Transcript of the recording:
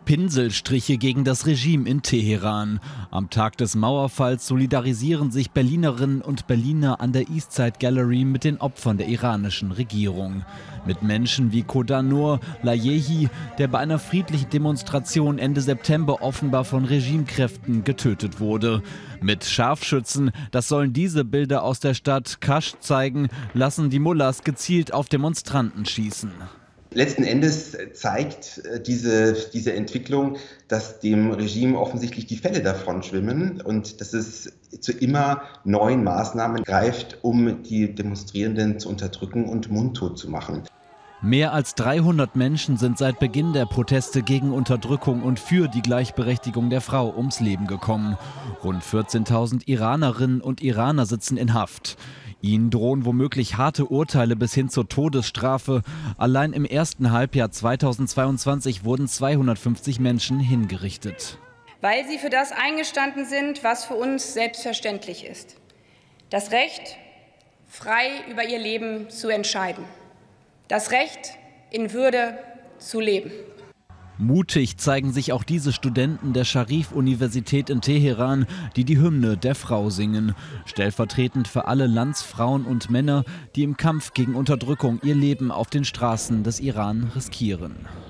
Pinselstriche gegen das Regime in Teheran. Am Tag des Mauerfalls solidarisieren sich Berlinerinnen und Berliner an der Eastside Gallery mit den Opfern der iranischen Regierung. Mit Menschen wie Kodanur Lajehi, der bei einer friedlichen Demonstration Ende September offenbar von Regimekräften getötet wurde. Mit Scharfschützen, das sollen diese Bilder aus der Stadt Kasch zeigen, lassen die Mullahs gezielt auf Demonstranten schießen. Letzten Endes zeigt diese Entwicklung, dass dem Regime offensichtlich die Fälle davon schwimmen und dass es zu immer neuen Maßnahmen greift, um die Demonstrierenden zu unterdrücken und mundtot zu machen. Mehr als 300 Menschen sind seit Beginn der Proteste gegen Unterdrückung und für die Gleichberechtigung der Frau ums Leben gekommen. Rund 14.000 Iranerinnen und Iraner sitzen in Haft. Ihnen drohen womöglich harte Urteile bis hin zur Todesstrafe. Allein im ersten Halbjahr 2022 wurden 250 Menschen hingerichtet. Weil sie für das eingestanden sind, was für uns selbstverständlich ist. Das Recht, frei über ihr Leben zu entscheiden. Das Recht, in Würde zu leben. Mutig zeigen sich auch diese Studenten der Scharif-Universität in Teheran, die die Hymne der Frau singen. Stellvertretend für alle Landsfrauen und Männer, die im Kampf gegen Unterdrückung ihr Leben auf den Straßen des Iran riskieren.